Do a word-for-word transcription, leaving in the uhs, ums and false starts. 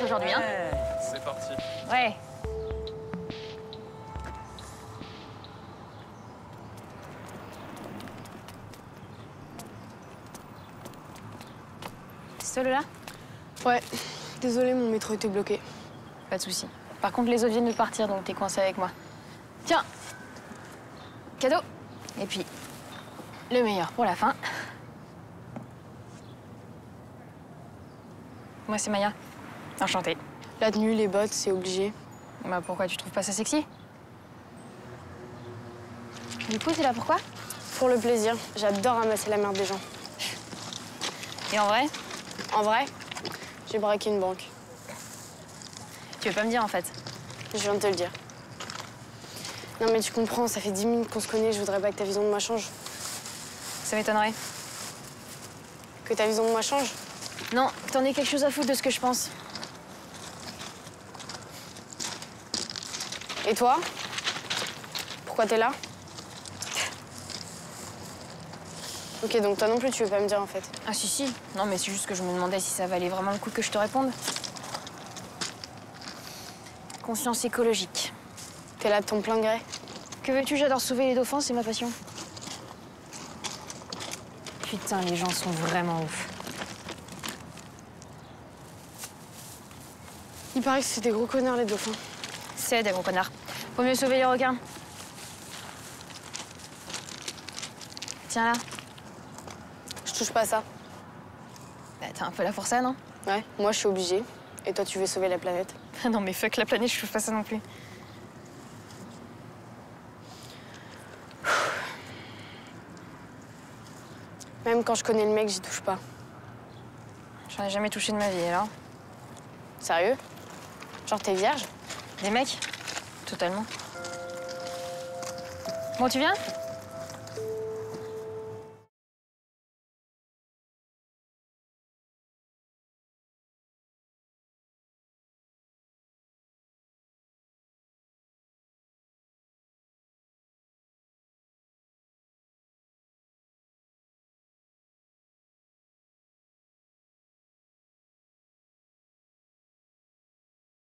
aujourd'hui, hein. C'est parti. Ouais. C'est celui-là? Ouais. Désolée, mon métro était bloqué. Pas de souci. Par contre, les autres viennent de partir, donc t'es coincé avec moi. Tiens. Cadeau. Et puis, le meilleur pour la fin. Moi, c'est Maya. Enchantée. La tenue, les bottes, c'est obligé. Bah, pourquoi tu trouves pas ça sexy? Du coup, t'es là pourquoi? Pour le plaisir. J'adore ramasser la merde des gens. Et en vrai? En vrai, j'ai braqué une banque. Tu veux pas me dire, en fait? Je viens de te le dire. Non, mais tu comprends, ça fait dix minutes qu'on se connaît, je voudrais pas que ta vision de moi change. Ça m'étonnerait. Que ta vision de moi change? Non, t'en as quelque chose à foutre de ce que je pense. Et toi? Pourquoi t'es là? Ok, donc toi non plus, tu veux pas me dire, en fait. Ah si, si. Non, mais c'est juste que je me demandais si ça valait vraiment le coup que je te réponde. Conscience écologique. T'es là de ton plein gré? Que veux-tu, j'adore sauver les dauphins, c'est ma passion. Putain, les gens sont vraiment ouf. Il paraît que c'est des gros connards, les dauphins. C'est des gros connards. Faut mieux sauver les requins. Tiens là. Je touche pas à ça. Bah, t'es un peu là pour ça, non? Ouais, moi je suis obligée. Et toi, tu veux sauver la planète. Ah non, mais fuck la planète, je fais pas ça non plus. Même quand je connais le mec, j'y touche pas. J'en ai jamais touché de ma vie, alors. Sérieux? Genre, t'es vierge? Des mecs? Totalement. Bon, tu viens?